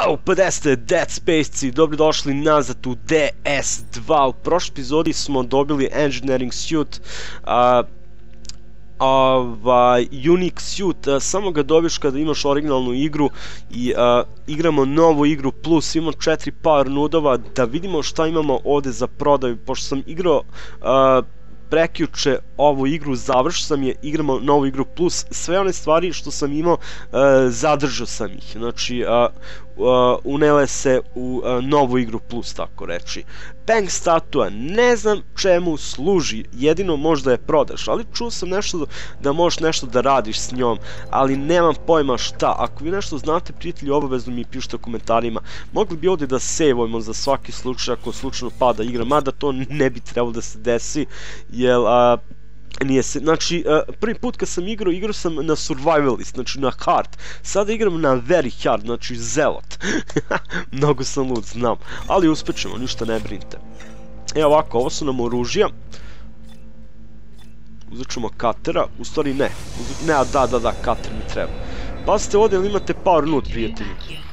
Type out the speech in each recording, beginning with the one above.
Ćao, pa da ste Dead Space-ci, dobrodošli nazad u DS2. U prošloj epizodi smo dobili Engineering Suit, Unique Suit, samo ga dobiješ kada imaš originalnu igru i igramo novu igru plus, imamo 4 power nudova, da vidimo šta imamo ovde za prodaju, pošto sam igrao prekjuče ovu igru, završio sam je, igramo novu igru plus, sve one stvari što sam imao zadržao sam ih, znači unele se u novu igru plus, tako reći. Peng statua, ne znam čemu služi, jedino možda je prodaš, ali čuo sam nešto da možeš nešto da radiš s njom, ali nemam pojma šta. Ako vi nešto znate, prijatelji, obavezno mi pišite u komentarima. Mogli bi ovdje da sejvujemo za svaki slučaj ako slučajno pada igra, mada to ne bi trebalo da se desi, jer nije se, znači, prvi put kad sam igrao sam na survivalist, znači na hard, sada igram na very hard, znači zelot. Mnogo sam lud, znam, ali uspećemo, ništa ne brinite. Evo ovako, ovo su nam oružja. Uzet ćemo katera, u stvari ne, da, kater mi treba. Pazite ovdje, ili imate power nud, prijatelji.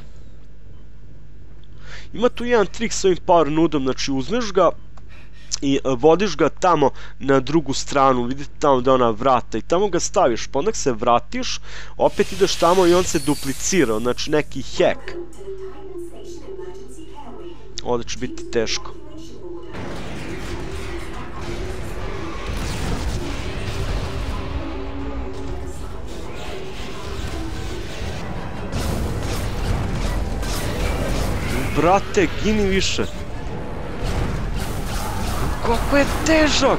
Ima tu jedan trik s ovim power nudom, znači uzmeš ga i vodiš ga tamo na drugu stranu, vidite tamo da je ona vrata i tamo ga staviš, pa onda se vratiš, opet ideš tamo i on se duplicira, znači neki hack. Ovdje će biti teško. Brate, gini više. Kako je težak!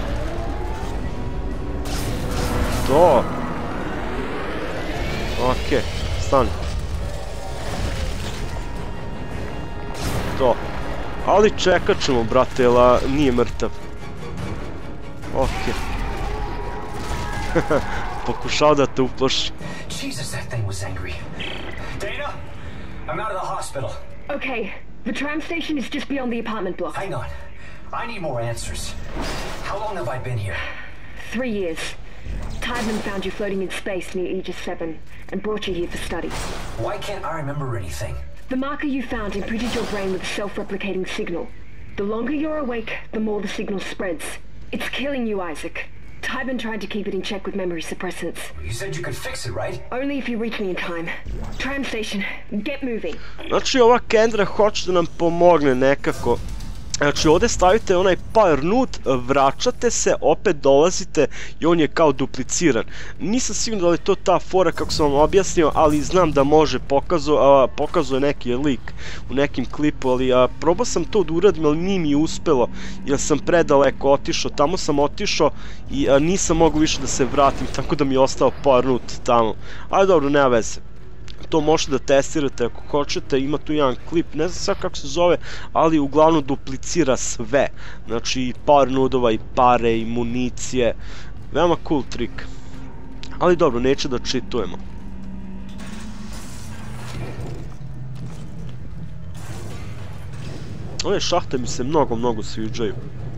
To! Okej, stani. To. Ali čekat ćemo, brate, jel nije mrtav. Okej. Pokušao da te uplaši. Jesus, that thing was angry. Dana, I'm out of the hospital. Okay, the tram station is just beyond the apartment block. Hang on. I need more answers. How long have I been here? 3 years. Tideman found you floating in space near Aegis 7 and brought you here for study. Why can't I remember anything? The marker you found imprinted your brain with a self-replicating signal. The longer you're awake, the more the signal spreads. It's killing you, Isaac. Tideman tried to keep it in check with memory suppressants. You said you could fix it, right? Only if you reach me in time. Tram station, get moving. Znači ova Kendra hoće da nam pomogne nekako. Znači ovdje stavite onaj power nud, vraćate se, opet dolazite i on je kao dupliciran. Nisam siguran da li je to ta fora kako sam vam objasnio, ali znam da može, pokazuje neki lik u nekim klipu, ali probao sam to da uradim, ali nije mi uspelo, jer sam predaleko otišao, tamo sam otišao i nisam mogao više da se vratim, tako da mi je ostao power nud tamo. Ali dobro, nema veze. To možete da testirate ako hoćete, ima tu jedan klip, ne znam sad kako se zove, ali uglavnom duplicira sve. Znači i power nudova, i pare, i municije, veoma cool trik. Ali dobro, neće da čitujemo. Ove šahte mi se mnogo sviđaju.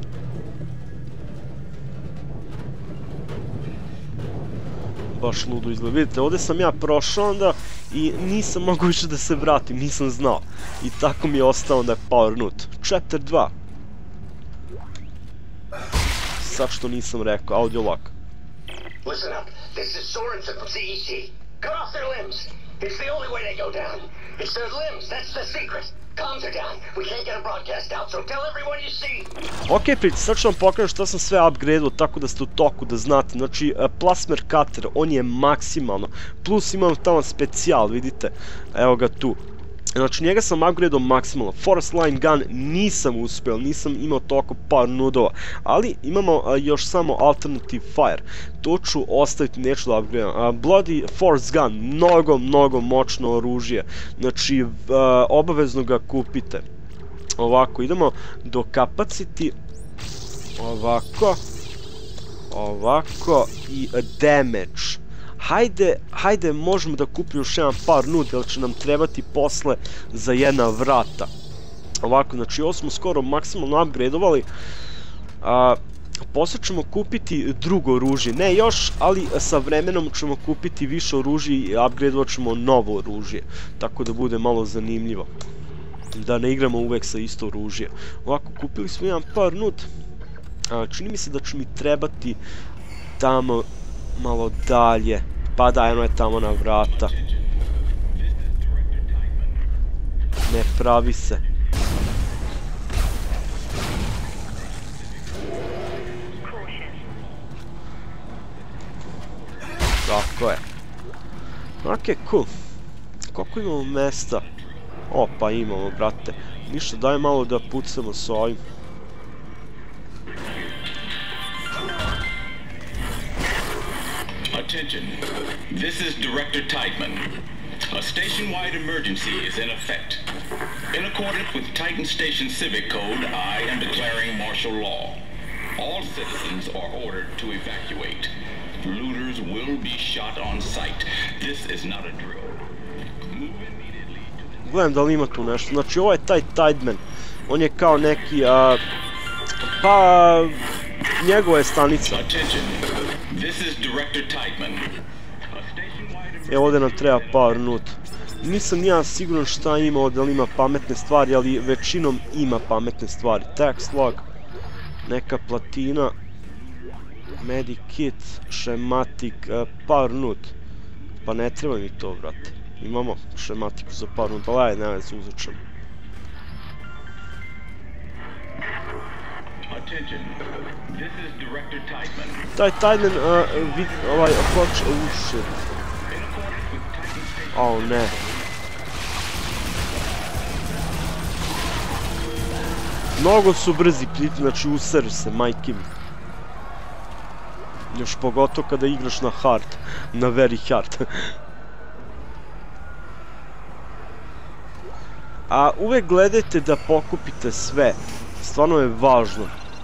Baš ludo izgleda, vidite, ovdje sam ja prošao onda i nisam mogao više da se vratim, nisam znao. I tako mi je ostao onda power nud. Chapter 2. Sad što nisam rekao, audio lock. Listen up, this is Sorensen from CEC. Cut off their limbs. It's the only way they go down. It's their limbs, that's the secret. Comms are down. We can't get a broadcast out, so tell everyone you see. Ok, prijatelji, sad ću vam pokažem šta sam sve upgradeao, tako da ste u toku, da znate. Znači, plasmer cutter, on je maksimalno. Plus imam tamo specijal, vidite. Evo ga tu. Znači, njega sam upgradeao maksimalno. Force line gun nisam uspeo, nisam imao toliko power nudova. Ali imamo još samo alternative fire. To ću ostaviti, neću da upgradeam. Bloody force gun, mnogo moćno oružje. Znači, obavezno ga kupite. Ovako, idemo do capacity. Ovako i damage. Hajde, možemo da kupimo još jedan power nud, jer će nam trebati posle za jedna vrata. Ovako, znači ovo smo skoro maksimalno upgradeovali. Poslije ćemo kupiti drugo oružje, ne još, ali sa vremenom ćemo kupiti više oružje i upgradeovat ćemo novo oružje, tako da bude malo zanimljivo, da ne igramo uvek sa isto oružje. Ovako, kupili smo jedan par nud, čini mi se da će mi trebati tamo malo dalje, pa da, eno je tamo na vrata, ne pravi se. Tako je. Ok, cool. Koliko imamo mesta? Opa, imamo, brate. Ništa, daj malo da pucamo s ovim. Attention. This is Director Tideman. A station-wide emergency is in effect. In accordance with Titan Station Civic Code, I am declaring martial law. All citizens are ordered to evacuate. Looters will be shot on sight. This is not a drill. Move immediately to... Gledam da li ima tu nešto. Znači, ovo je taj Tideman. On je kao neki, pa... njegova je stanica. Attention. This is Director Tideman. Evo, ovdje nam treba par nut. Nisam ja siguran šta ima ovdje, ali ima pametne stvari, ali većinom ima pametne stvari. Text log. Neka platina. Medikit, šematik, par nut. Pa ne treba mi to, brate. Imamo šematiku za par nut, ali ajde, ne se uzet ćemo. Taj Tideman, ovaj, hoće, shit. Oh, ne. Mnogo su brzi pliti, znači useru se, majke mi. Još pogotovo kada igraš na hard, na very hard. A uvek gledajte da pokupite sve, stvarno je važno.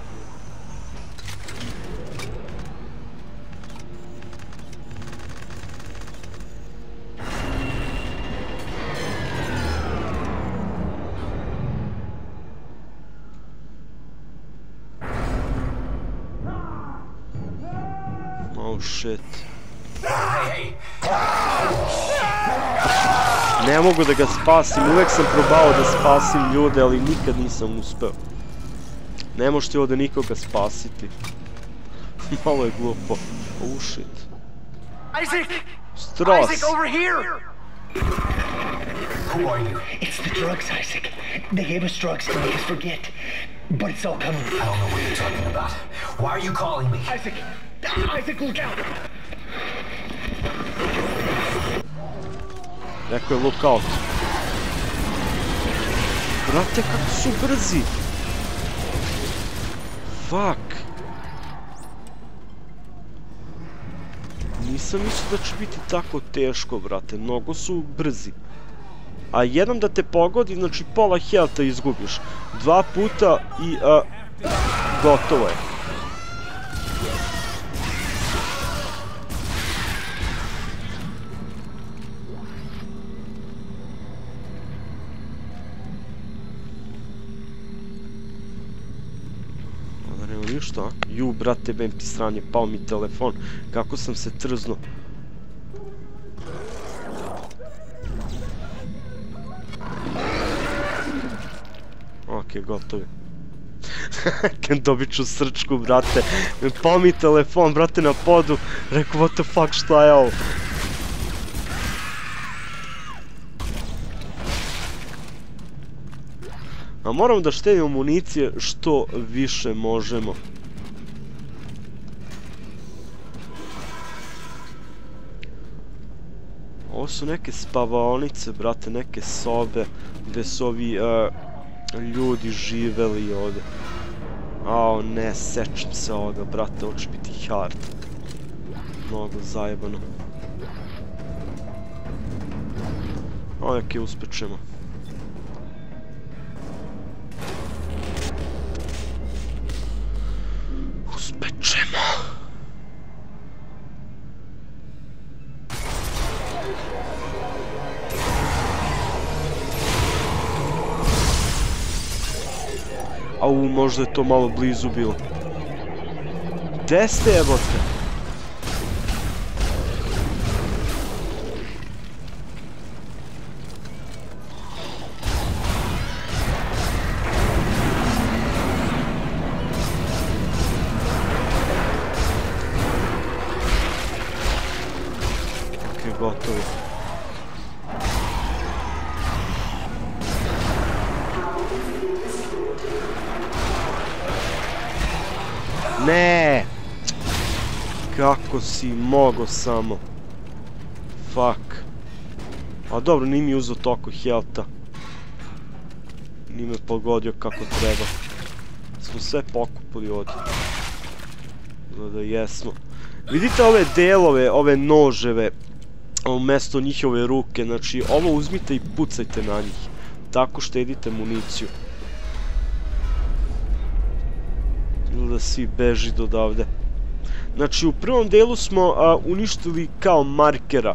Oh shit. Ne mogu da ga spasim, uvek sam probao da spasim ljude, ali nikad nisam uspeo. Ne možete ovdje nikoga spasiti. Malo je glupo. Oh shit. Isaac! Stross! Isaac, over here! Who are you? It's the drugs, Isaac. They gave us drugs to make us forget. But it's all coming. I don't know what you're talking about. Why are you calling me? Isaac! Isaac, look out! Rekao je look out. Brate, kako su brzi! Fuck! Nisam mislio da će biti tako teško, brate. Mnogo su brzi. A jednom da te pogodi, znači pola healtha izgubiš. 2 puta i gotovo je. Ništa, ju brate, bem ti sranje, pao mi telefon, kako sam se trznuo. Ok, gotovi. Dobit ću srčku, brate, pao mi telefon, brate, na podu, rekao, what the fuck, šta je ovo? A moramo da štedimo municije što više možemo. Ovo su neke spavaonice, brate, neke sobe gdje su ovi ljudi živeli ovdje. Ao, ne, sečem se ovoga, brate, ovo će biti hard. Mnogo zajebano. Ok, uspećemo. Uspečemo. Au, možda je to malo blizu bilo. Gde ste, jebote? Ok, gotovi. Ne! Kako si mogo samo? Fuck. A dobro, nije mi uzeo toliko healtha. Nije me pogodio kako treba. Smo sve pokupili ovdje. Da jesmo. Vidite ove delove, ove noževe, umjesto njihove ruke, znači ovo uzmite i pucajte na njih. Tako štedite municiju. Da svi beži do odavde. Znači u prvom delu smo uništili kao markera,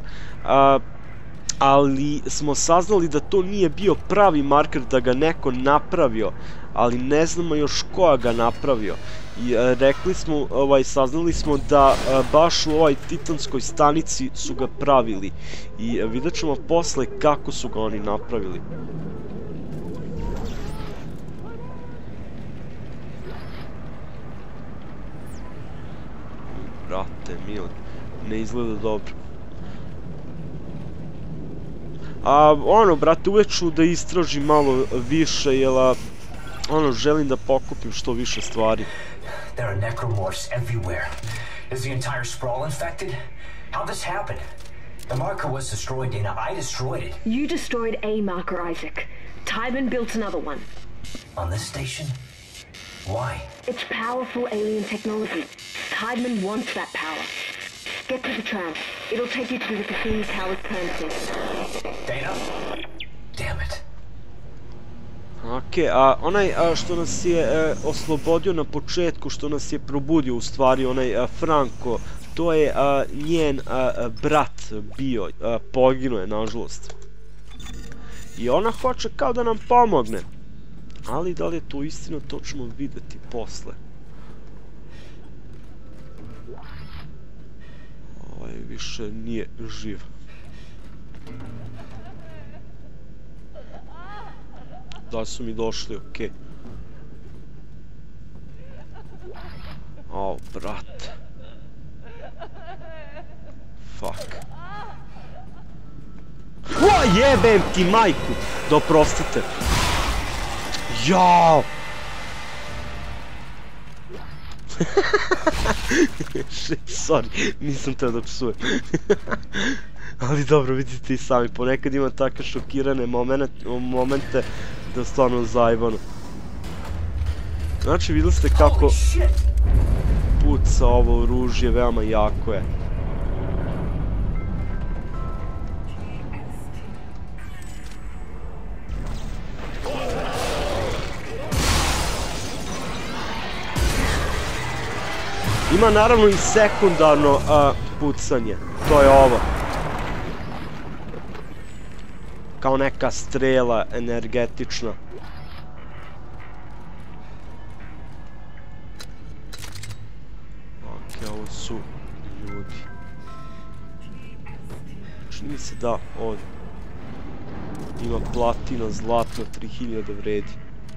ali smo saznali da to nije bio pravi marker, da ga neko napravio, ali ne znamo još ko ga napravio. I rekli smo, saznali smo da baš u ovoj titanskoj stanici su ga pravili i vidjet ćemo posle kako su ga oni napravili. Brate mili, ne izgleda dobro. Brate, uvek ću da istražim malo više, jer želim da pokupim što više stvari. There are necromorphs everywhere. Is the entire sprawl infected? How'd this happen? The marker was destroyed, Dana. I destroyed it. You destroyed a marker, Isaac. Tybin built another one. On this station? Why? It's powerful alien technology. Tybin wants that power. Get to the tram. It'll take you to the Cassini Tower's premises. Dana? Damn it. Ok, onaj što nas je oslobodio na početku, što nas je probudio u stvari, onaj Franco, to je njen brat bio, poginuo je nažalost. I ona hoće kao da nam pomogne. Ali da li je to istina, to ćemo vidjeti posle. Ovaj više nije živ. Da su mi došli, okej. Au, brate. Fuck. O, jebem ti majku! Da oprostite. Jao! Sorry, nisam teo da psujem. Ali dobro, vidite i sami, ponekad ima takve šokirane momente da stvarno zajebano. Znači, videli ste kako puca ovo oružje, veoma jako je. Ima naravno i sekundarno pucanje, to je ovo. Kao neka strela energetična. Ok, ovo su ljudi. Čini se da ovdje ima platina, zlatno, 3000 vredi.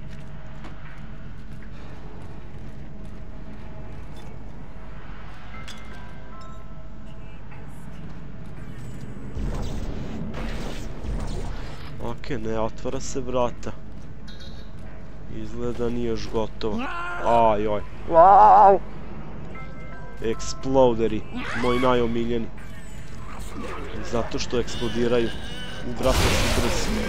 Ok, ne otvara se vrata. Izgleda nije još gotovo. Ajoj. Wow! Eksploderi, moji najomiljeni. Zato što eksplodiraju. Vrata su brzi.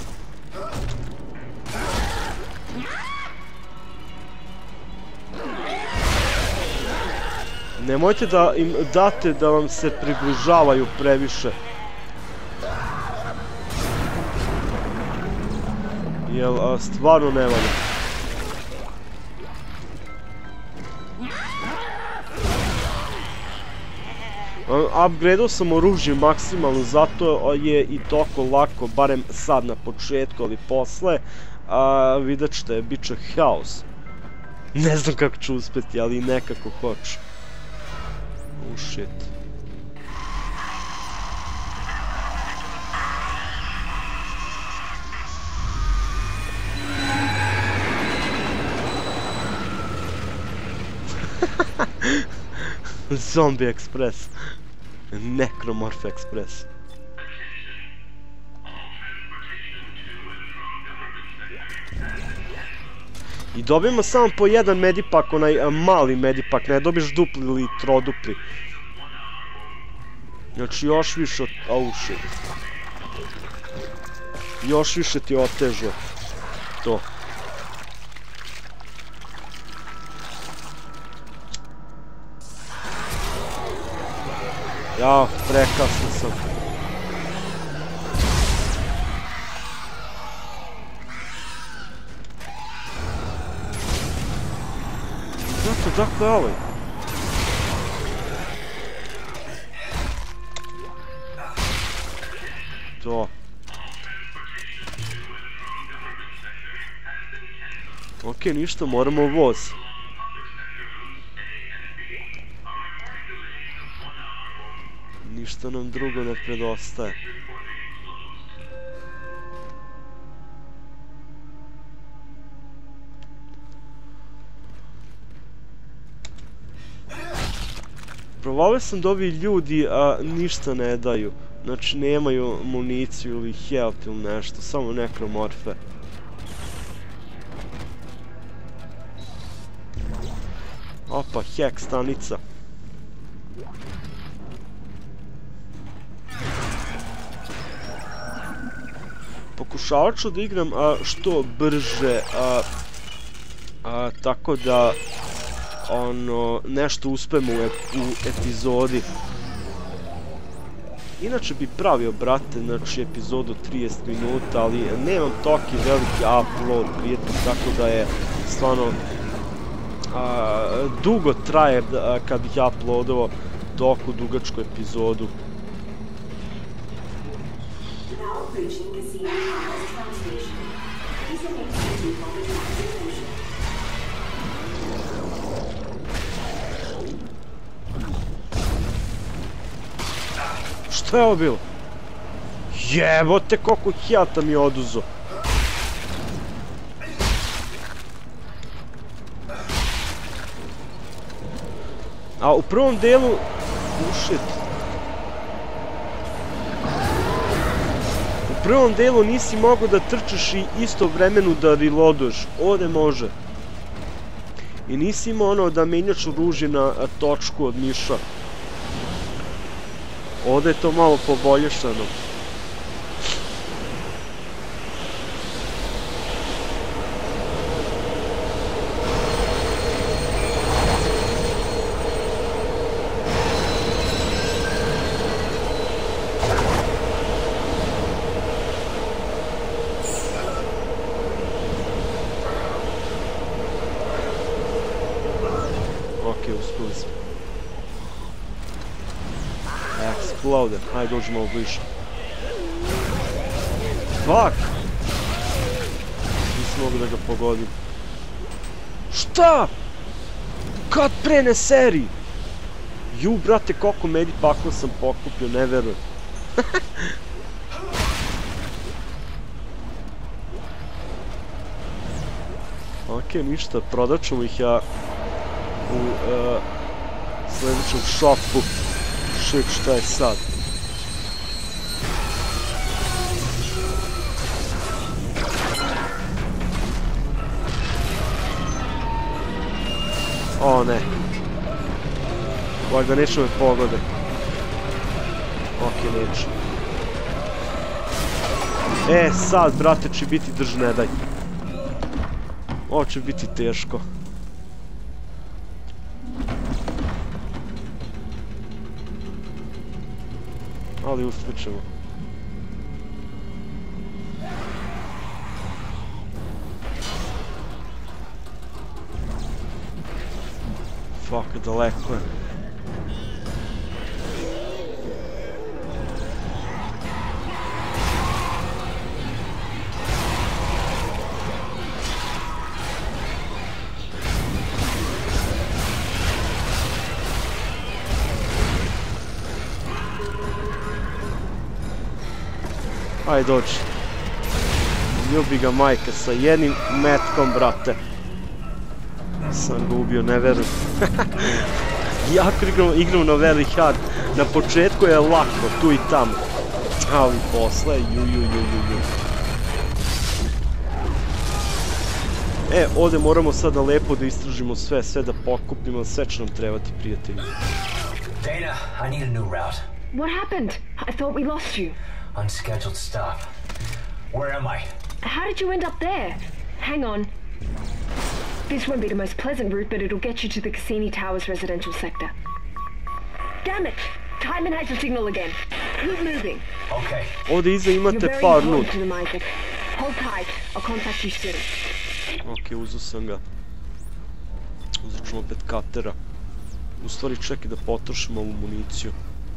Nemojte da im date da vam se približavaju previše. Jel, stvarno ne valja. Upgrade'o sam oružje maksimalno, zato je i toliko lako, barem sad na početku, ali posle, vidjet ćete, bit će haos. Ne znam kako ću uspjeti, ali nekako hoću. Oh shit. Zombie Express. Necromorph Express. I dobijemo samo po jedan medipak, onaj mali medipak, ne dobiš dupli ili trodupli. Znači još više od... Oh shit. Još više ti otežu to. Ja, prekasno sam. Zato, dakle, ovaj. To. Okej, ništa, moramo voz. Ništa nam drugo ne predostaje. Provalio sam da ovi ljudi ništa ne daju. Znači nemaju municiju ili health ili nešto, samo nekromorfe. Opa, hack stanica. Pokušavat ću da igram što brže, tako da nešto uspemo u epizodi. Inače bi pravio, brate, znači epizodu 30 minuta, ali nemam toki veliki upload prijetno, tako da je stvarno dugo traje kad bih uploadovao toliko dugačku epizodu. Što je ovo bilo? Jebote, koliko healtha mi je oduzo. A u prvom delu... shit. U prvom delu nisi mogao da trčeš i istovremeno da reloaduješ. Ovdje može. I nisi imao ono da menjaš oružje na točku od miša. Ovdje je to malo poboljšano. Ok, uspeli smo. Explode, hajde dođi malo bliže. Fuck! Nisam mogu da ga pogodim. Šta? Kad prene seri? Ju, brate, koliko medipakova sam pokupio, ne verujem. Ok, ništa, prodat ćemo ih ja u sljedećem shopu. Shit, šta je sad? O ne. Valjda neće me pogode. Ok, neće. Sad, brate, će biti drž ne daj. Ovo će biti teško. Ali uspjećemo. Fuck, daleko je. Ajde, dođi. Ljubi ga majka sa jednim metkom, brate. Sam ga ubio, ne verujem. Jako igramo na very hard. Na početku je lako, tu i tamo. Ali posle, ju. Ovdje moramo sada lepo da istražimo sve da pokupimo, sve će nam trebati, prijatelji. Dana, I need a new route. What happened? I thought we lost you. Unscheduled stop. Where am I? How did you end up there? Hang on. This won't be the most pleasant route, but it'll get you to the Cassini Towers residential sector. Damn it! Timon has your signal again. Keep moving. Okay. Ovdje iza You're imate very par important nut. to them, Isaac. Hold tight. I'll contact you soon. Ok, uzeo sam ga. Uzet ćemo opet katera. U stvari čekaj da potrošimo ovu municiju.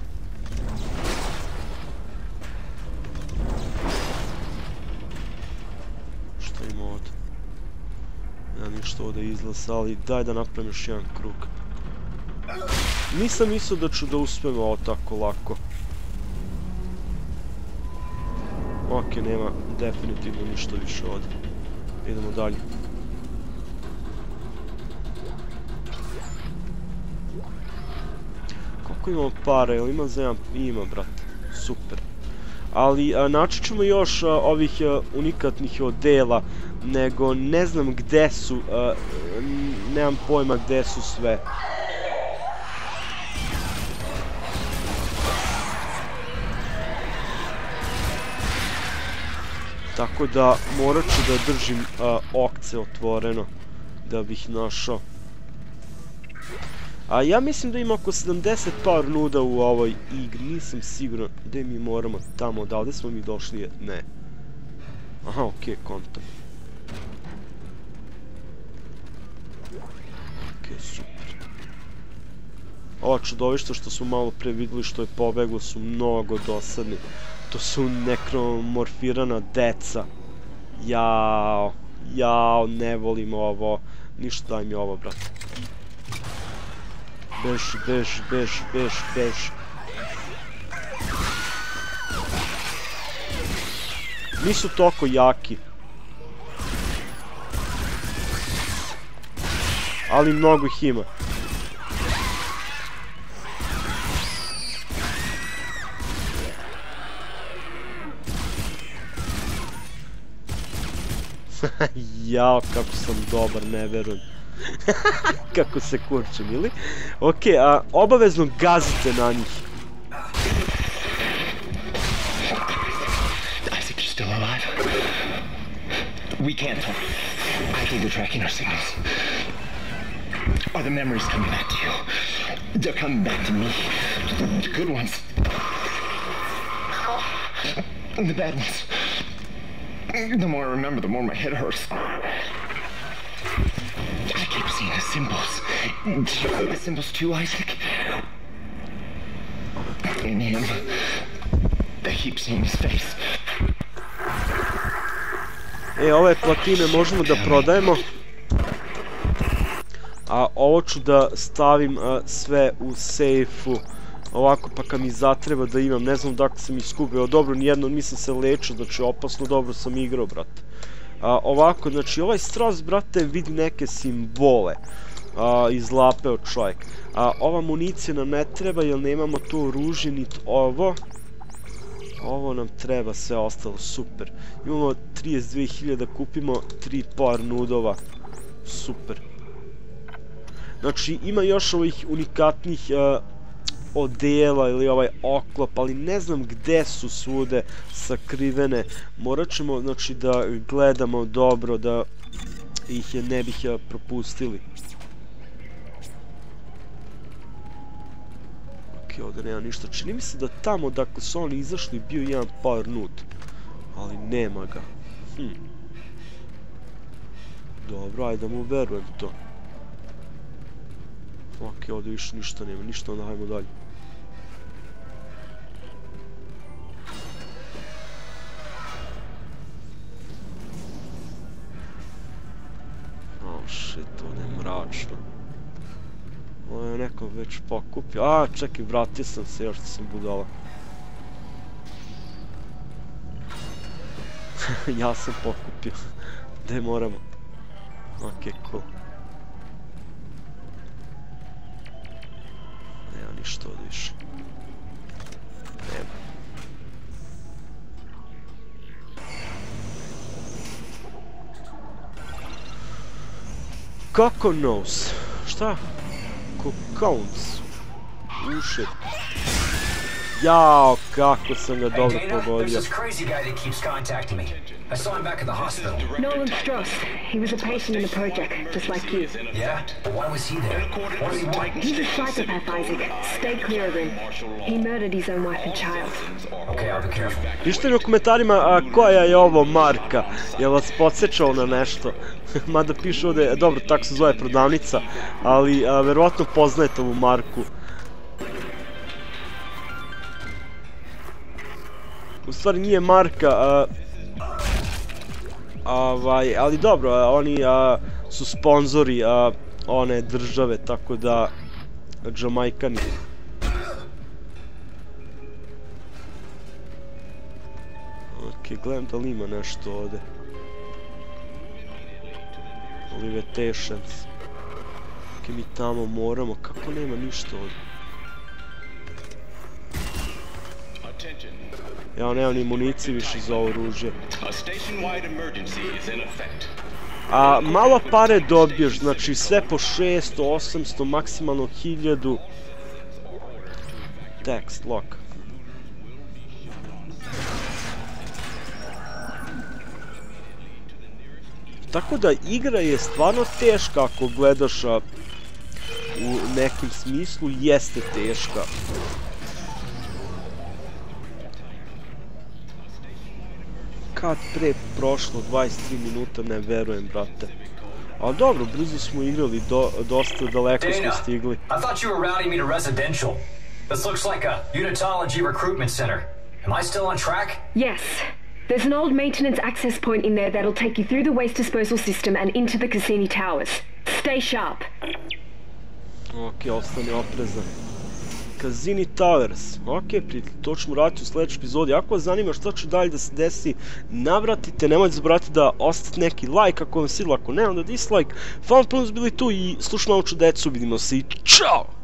Šta ima ovdje? Nema ništa ovdje izlaza, ali daj da napravim još jedan krug. Nisam mislio da ću da uspijem ovo tako lako. Ok, nema definitivno ništa više ovdje. Idemo dalje. Koliko imamo para? Jel ima za jedan? Ima, brate. Super. Ali naći ćemo još ovih unikatnih odela, nego ne znam gde su, nemam pojma gde su sve. Tako da morat ću da držim okce otvoreno da bih našao. A ja mislim da ima oko 70 par nuda u ovoj igri, nisam siguran gde mi moramo tamo, odavde smo mi došli, ne. Aha, okej, kontam. Okej, super. Ova čudovišta što smo malo pre videli što je pobeglo su mnogo dosadni. To su nekromorfirana deca. Jao, ne volim ovo. Ništa, daj mi ovo, brate. Bež. Nisu toliko jaki. Ali mnogo ih ima. Jao, kako sam dobar, ne verujem. Kako se kurčim, ili? Ok, obavezno gazite na njih. Isaac, you're still alive? We can't talk. I think they're tracking our signals. Are the memories coming back to you? They're coming back to me. The good ones. And the bad ones. The more I remember, the more my head hurts. I keep seeing the symbols. The symbols too, Isaac. In him. I keep seeing his face. Ove platine možemo da prodajemo. A ovo ću da stavim sve u sejfu. Ovako pa kad mi zatreba da imam, ne znam dakle sam iskupio, dobro nijedno nisam se lečio, znači opasno dobro sam igrao, brate. Ovako, znači ovaj Strauss, brate, vidi neke simbole iz lape od čovjeka. Ova municija nam ne treba jer nemamo to oružje, niti ovo. Ovo nam treba, sve ostalo, super. Imamo 32.000 da kupimo 3 par nudova, super. Znači ima još ovih unikatnih odela ili ovaj oklop, ali ne znam gde su svude sakrivene. Morat ćemo, znači, da gledamo dobro, da ih ne bih propustili. Ok, ovdje nema ništa. Čini mi se da tamo, dakle, su oni izašli, bio jedan par nut. Ali nema ga. Dobro, ajde da mu verujem to. Ok, ovdje više ništa nema, ništa, onda hajmo dalje. Oh shit, ovdje je mračno. Ovo je neko već pokupio. Čekaj, vratio sam se, još sam budala. Ja sam pokupio. Gde moramo? Ok, cool. Nema ništa ovdje više. Nema. Kako knows? Šta? Cocoons. Ušet. Jao, kako sam ga dobro pogodio. I saw him back at the hospital. Nolan Stross. He was a patient in the project, just like you. Yeah? But why was he there? What does he want? He's a psychopath, Isaac. Stay clear of him. He murdered his own wife and child. Okay, I'll be careful. Pišite mi u komentarima koja je ovo marka. Je vas podsjećao na nešto? Mada piše ovdje, dobro, tako se zove prodavnica, ali verovatno poznajete ovu marku. U stvari nije marka, ali dobro, oni su sponzori one države, tako da Džamajkani. Ok, gledam da li ima nešto ovdje. Limitations. Ok, mi tamo moramo, kako nema ništa ovdje? Ja nemam ni municije više za ovo oružje. Malo pare dobiješ, znači sve po 600, 800, maksimalno 1000. Text, lock. Tako da igra je stvarno teška ako gledaš u nekim smislu, jeste teška. Kad pre prošlo 23 minuta, ne verujem, brate. Ali dobro, brzo smo igrali, dosta daleko smo stigli. I thought you were routing me to residential. This looks like a unitology recruitment center. Am I still on track? Yes. There's an old maintenance access point in there that'll take you through the waste disposal system and into the Cassini Towers. Stay sharp. Ok, ostani oprezan. Cassini Towers. Ok, prijatelji, to ćemo raditi u sljedećoj epizodi. Ako vas zanima šta će dalje da se desi, navratite, nemojte zaboraviti da ostavite neki like ako vam svidilo, ako ne, onda dislike. Hvala vam puno da ste bili tu i slušamo nauču decu, vidimo se i čao!